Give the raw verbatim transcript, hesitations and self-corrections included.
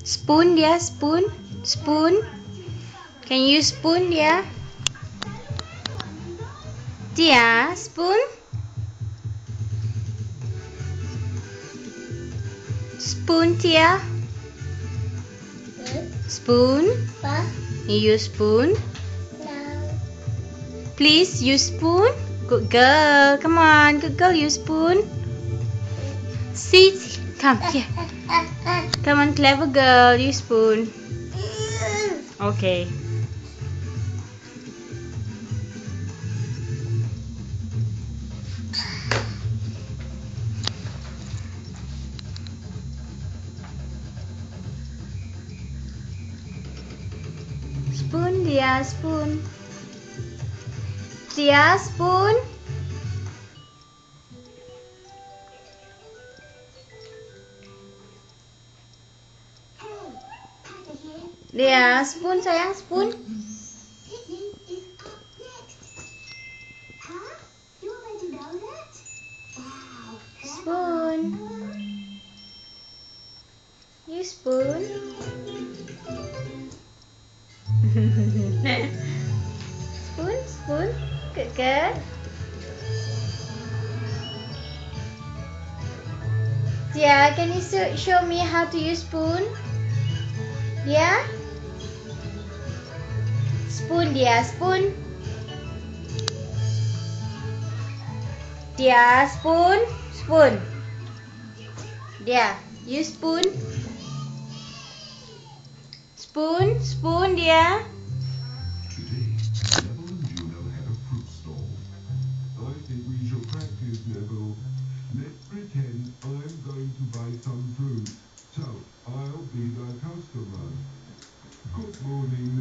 Spoon dia, spoon. Spoon. Can you use spoon dia? Dia, spoon. Spoon Tia. Spoon. You use spoon. Please use spoon. Good girl. Come on, good girl. Use spoon. Sit. Come here. Come on, clever girl. Use spoon. Okay. Spoon dia, spoon. Dia, spoon. Dia, spoon sayang, spoon. Spoon. You spoon. Spoon, spoon. Good girl. Tia, can you show me how to use spoon? Yeah? Spoon dia, spoon. Dia, spoon. Spoon. Dia, use spoon. Spoon, spoon dia. Today, Neville and Juno had a fruit stall. I think we shall practice, Neville. Let's pretend I'm going to buy some fruit. So, I'll be the customer. Good morning,